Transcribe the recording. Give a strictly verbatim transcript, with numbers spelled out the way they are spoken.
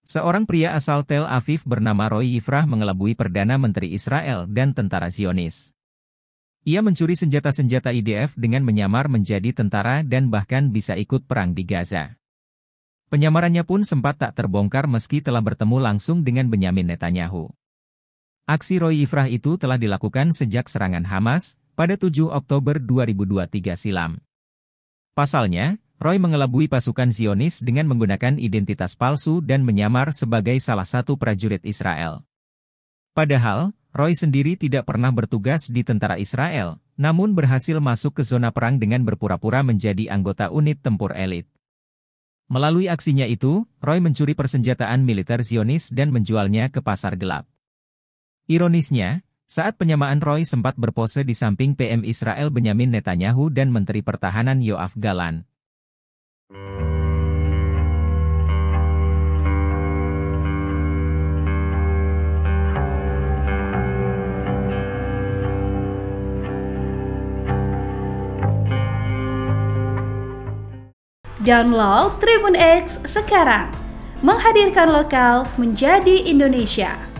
Seorang pria asal Tel Aviv bernama Roy Yifrah mengelabui Perdana Menteri Israel dan tentara Zionis. Ia mencuri senjata-senjata I D F dengan menyamar menjadi tentara dan bahkan bisa ikut perang di Gaza. Penyamarannya pun sempat tak terbongkar meski telah bertemu langsung dengan Benyamin Netanyahu. Aksi Roy Yifrah itu telah dilakukan sejak serangan Hamas pada tujuh Oktober dua ribu dua puluh tiga silam. Pasalnya, Roy mengelabui pasukan Zionis dengan menggunakan identitas palsu dan menyamar sebagai salah satu prajurit Israel. Padahal, Roy sendiri tidak pernah bertugas di tentara Israel, namun berhasil masuk ke zona perang dengan berpura-pura menjadi anggota unit tempur elit. Melalui aksinya itu, Roy mencuri persenjataan militer Zionis dan menjualnya ke pasar gelap. Ironisnya, saat penyamaan Roy sempat berpose di samping P M Israel Benyamin Netanyahu dan Menteri Pertahanan Yoav Gallant. Download Tribun X sekarang, menghadirkan lokal menjadi Indonesia.